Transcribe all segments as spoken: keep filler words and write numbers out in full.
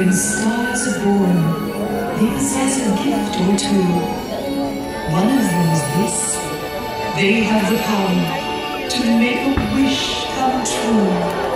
When stars are born, they possess a gift or two. One of them is this. They have the power to make a wish come true.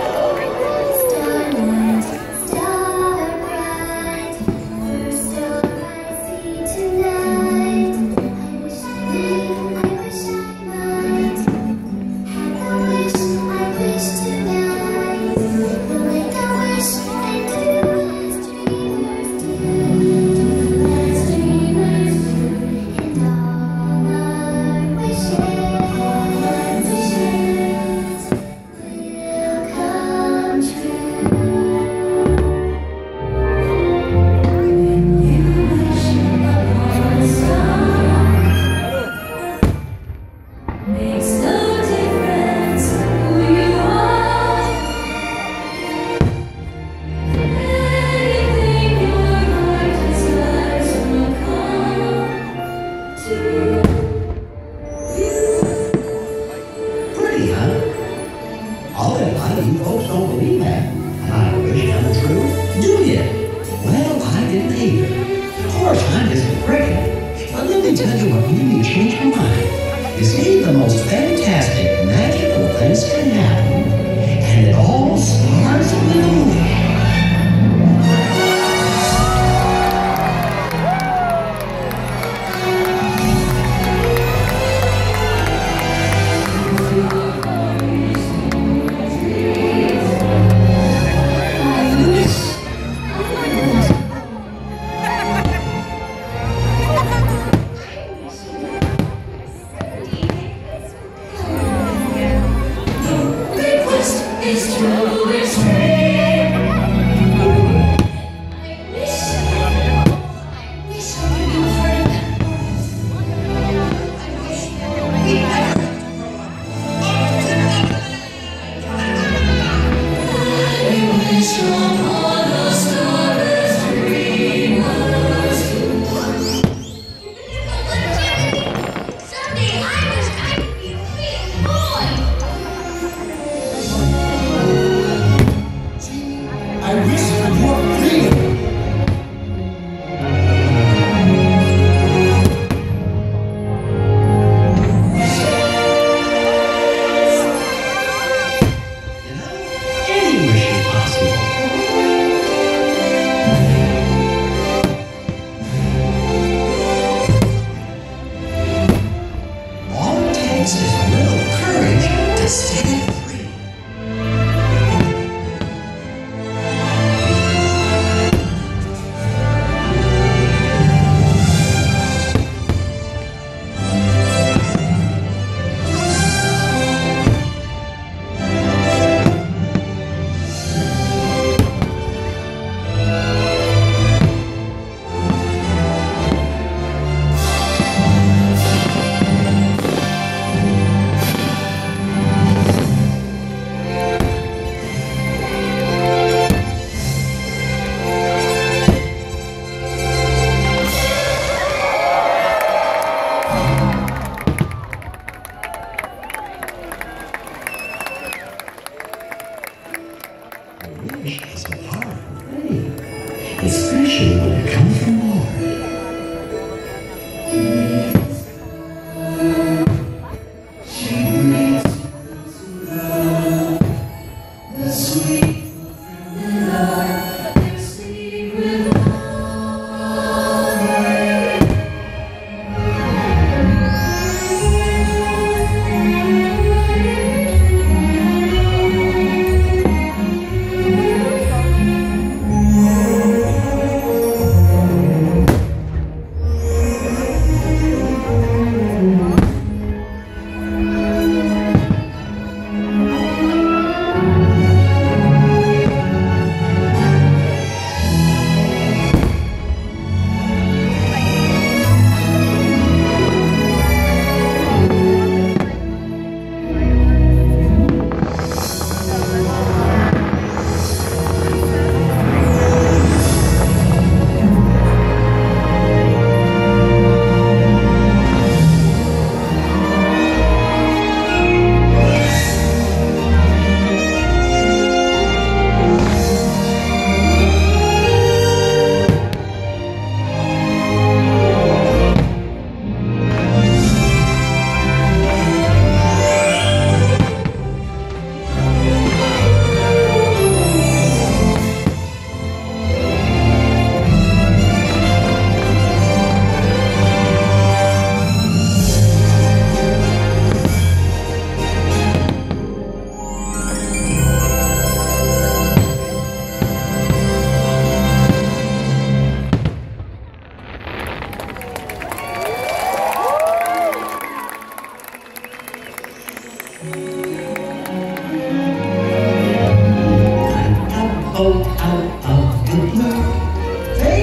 Especially when it comes from Lord.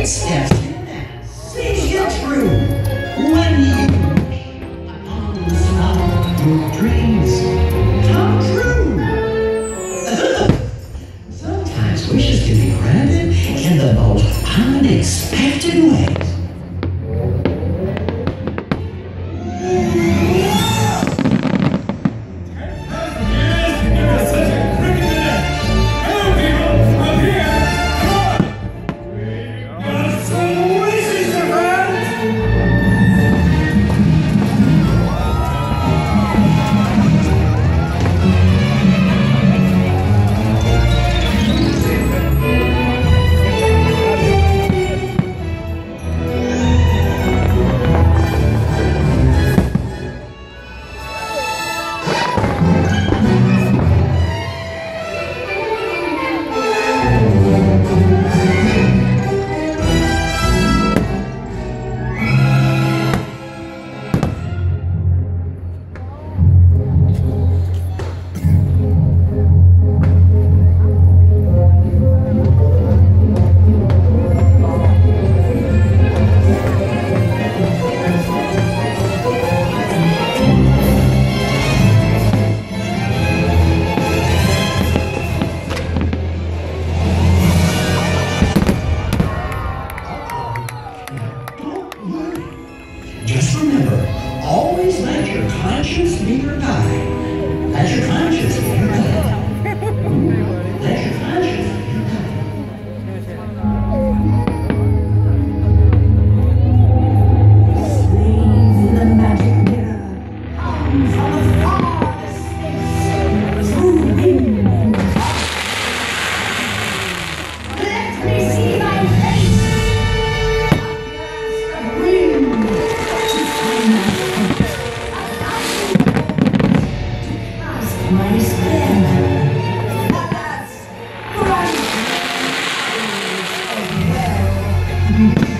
Fate steps in and sees you through. When you wish upon the star, your dreams come true. Sometimes wishes can be granted in the most unexpected ways. Just remember, always let your conscience be your guide. Let your conscience be your guide. Let your conscience be your guide. Swing the magic mirror, come from a farthest space, through wind and fire. Let me see thy face. A wind to find my face. A thousand words to cast my splendor. Alas, bright eyes of well.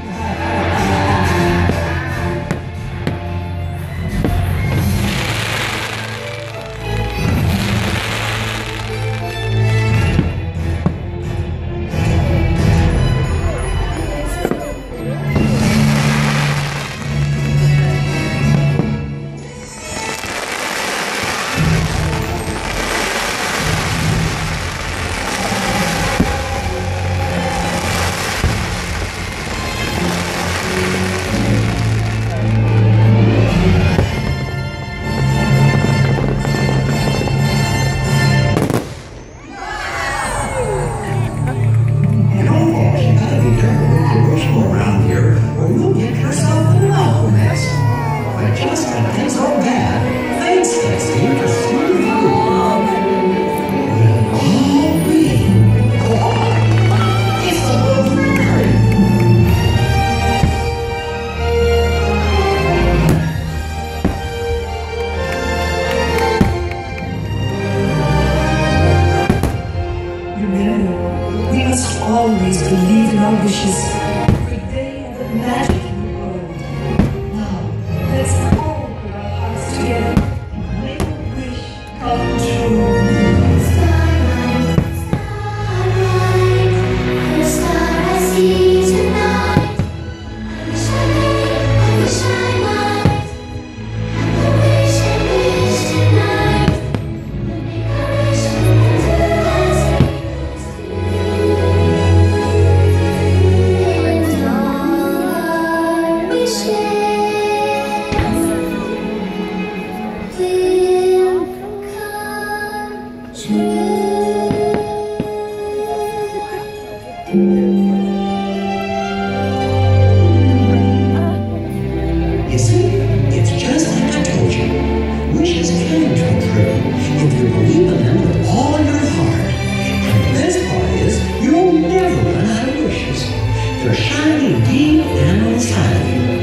Around here, or you'll get yourself in an awful mess. But just when things go bad, fate steps in to see you through. We'll all be. Oh, it's the Blue Fairy. Remember, we must always believe in our wishes. Magic in the world. Now, let's all put our hearts together and make a wish come true. Starlight, starlight, the star I see tonight. I wish I may, I wish I might. Have a wish and wish tonight. Make a wish and do as we must do. And all our wishes will come true. You see, it's just like I told you. Wishes can come true if you believe in them with all your heart. And the best part is, you'll never run out of wishes. They're shining deep down inside of you.